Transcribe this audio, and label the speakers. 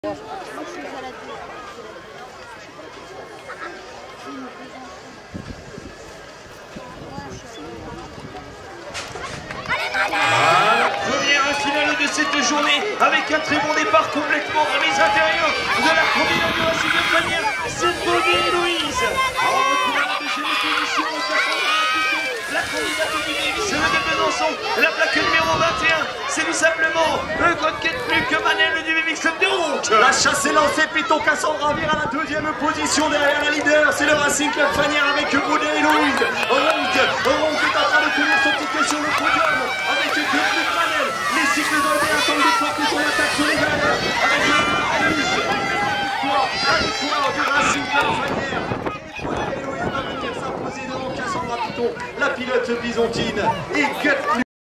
Speaker 1: Allez,
Speaker 2: première finale de cette journée avec un très bon départ complètement remise intérieure de la combinaison du Racing de Fagnes. C'est Bodé Louise. En retour à la deuxième position, la candidate du Davis de Besançon, la plaque numéro 21. C'est tout simplement le code qui est plus que Manel du BMX de Rouge.
Speaker 3: La chasse est lancée, Piton Cassandra vire à la deuxième position derrière la leader. C'est le Racing Club Fagnières avec Bodé et Louise. Ronk est en train de courir son ticket sur le podium avec Club Manel. Les cycles européens sont de porter son attaque sur les galères avec la victoire du Racing Club Fagnières. Et Bodé et Louise va venir s'imposer devant Cassandra Piton, la pilote byzantine. Et